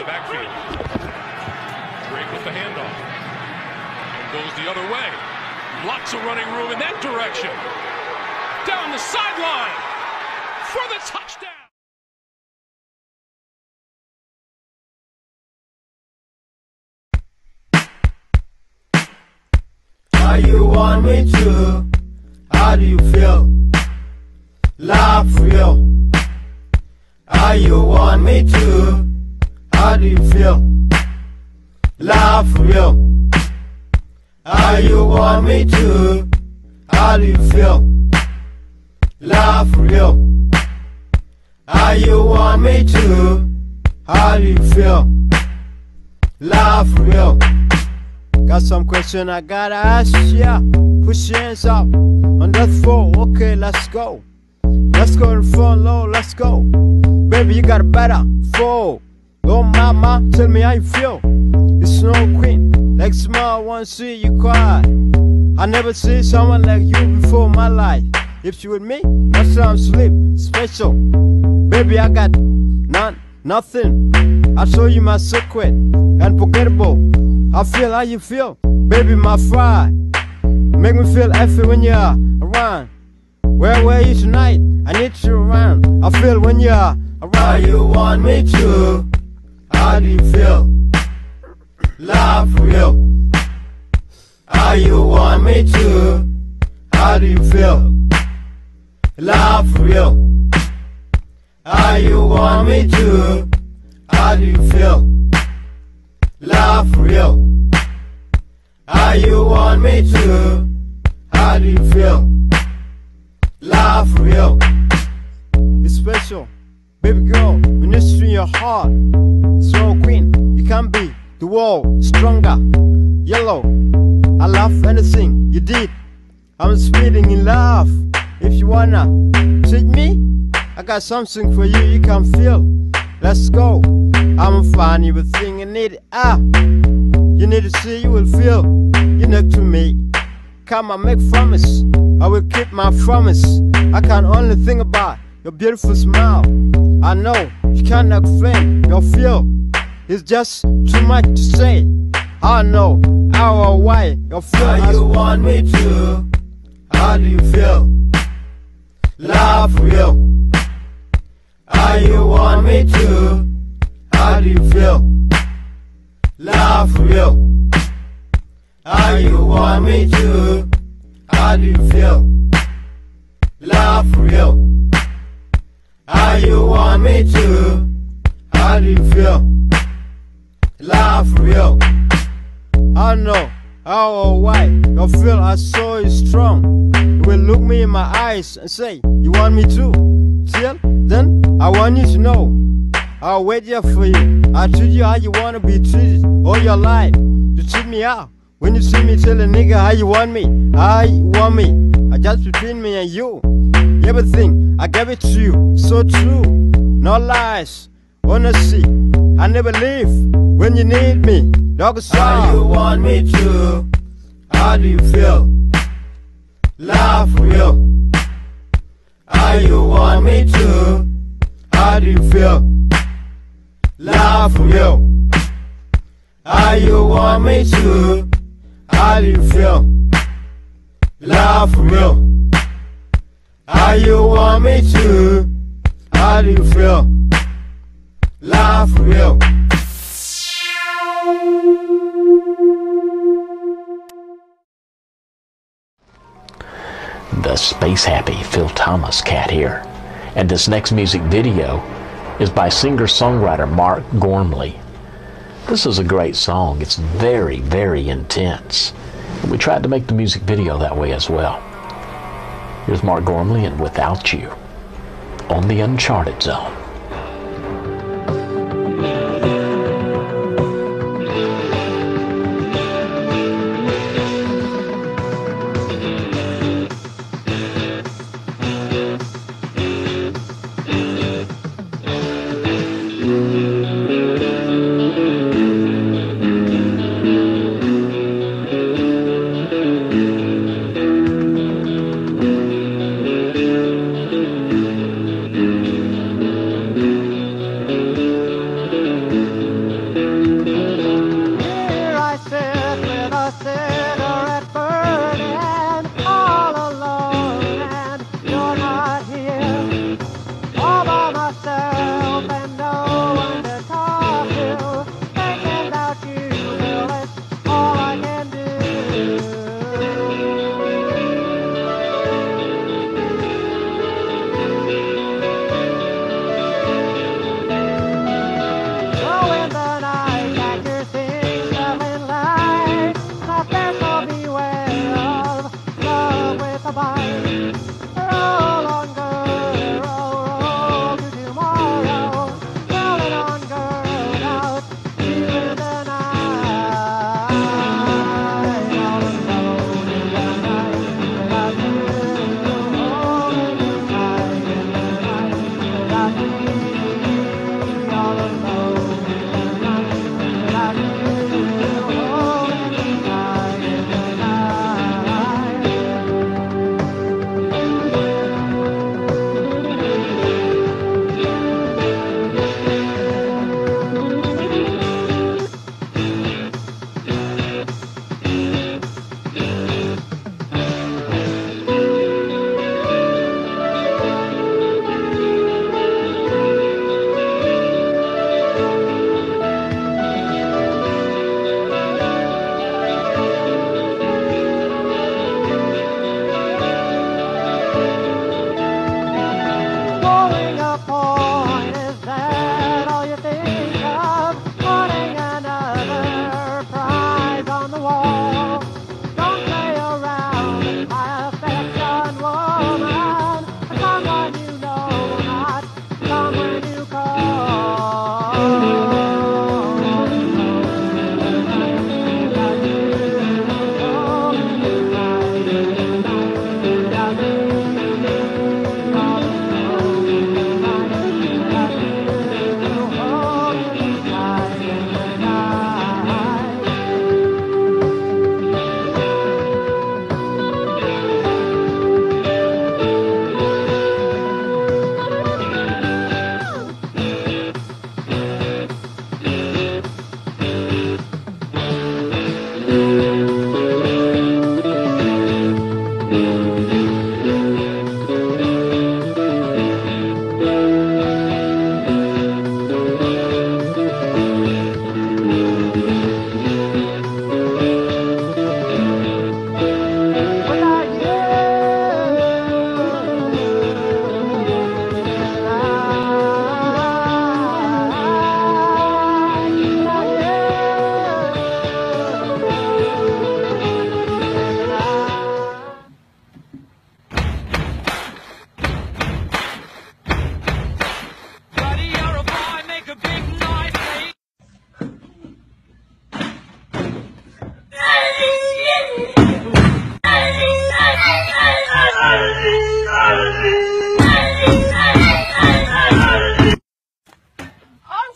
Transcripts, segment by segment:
the backfield. Drake with the handoff. And goes the other way. Lots of running room in that direction. Down the sideline for the touchdown. How you want me to? How do you feel? Laugh real. How you want me to? How do you feel? Laugh real. How you want me to? How do you feel? Laugh real. How you want me to? How do you feel? Laugh real. Got some question I gotta ask ya. Push your hands up on that floor. Okay, let's go. Let's go to the front low, let's go. Baby, you got a better fall. Oh mama, tell me how you feel. You Snow Queen, like smile, wanna see you cry. I never see someone like you before in my life. If you with me, that's time sleep special. Baby, I got nothing. I'll show you my secret, unforgettable. I feel how you feel, baby, my fry. Make me feel happy when you're around. Where were you tonight? I need you around. I feel when you're around. How you want me to? How do you feel? Laugh real. How you want me to? How do you feel? Laugh real. How you want me to? How do you feel? Laugh real. How you want me to? How do you feel? Laugh real. It's special, baby girl, when it's in your heart. Snow Queen, you can be the world stronger. Yellow, I love anything you did. I'm speeding in love. If you wanna treat me, I got something for you, you can feel. Let's go. I'm fine, you will think you need it. You need to see, you will feel. You next to me. Come on, make promise. I will keep my promise. I can only think about your beautiful smile. I know you cannot explain your feel. It's just too much to say. I know how or why your feel. How you want me to? How do you feel? Laugh real. How you want me to? How do you feel? Laugh real. How you want me to? How do you feel? Laugh real. How you want me to? How do you feel? Laugh real. I know how or why your feel I saw is strong. You will look me in my eyes and say, you want me to? Till then, I want you to know I'll wait here for you. I'll treat you how you wanna be treated all your life. You treat me out. When you see me, tell a nigga how you want me. How you want me. I just between me and you. Everything, I gave it to you. So true. No lies. Honesty. I never leave when you need me. Dog style. How you want me to? How do you feel? Laugh real. How you want me to? How do you feel? Laugh real. How you want me to? How do you feel? Laugh real. How you want me to? How do you feel? Laugh real. The Space Happy Phil Thomas Cat here. And this next music video is by singer-songwriter Mark Gormley. This is a great song. It's very, very intense. And we tried to make the music video that way as well. Here's Mark Gormley and Without You on the Uncharted Zone.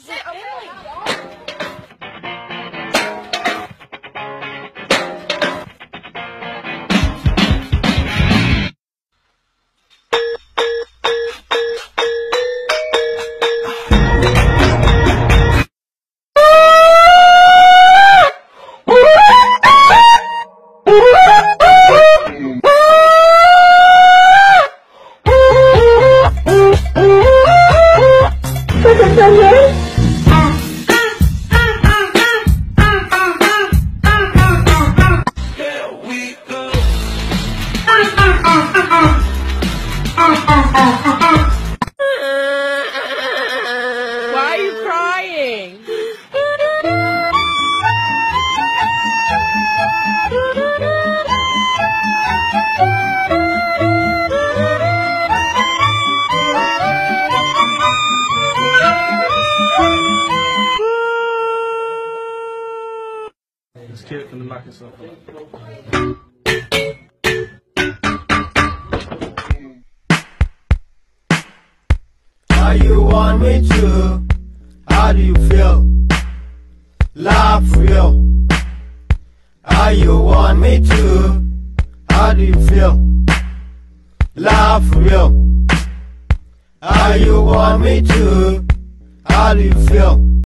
Why are you crying? This kid finna knock himself out. How you want me to? How do you feel? Laugh real. How you want me to? How do you feel? Laugh real. How you want me to? How do you feel?